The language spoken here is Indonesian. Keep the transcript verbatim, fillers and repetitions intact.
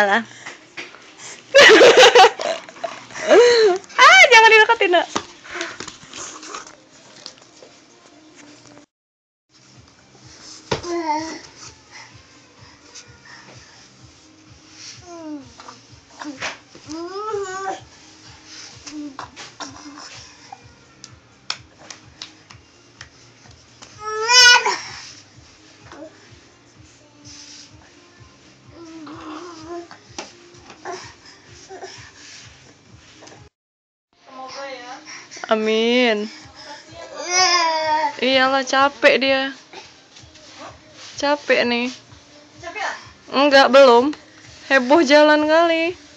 salah. Ah, jangan dideketin, Nak. Amin. Iyalah, capek dia. Capek nih. Enggak, belum. Heboh jalan kali.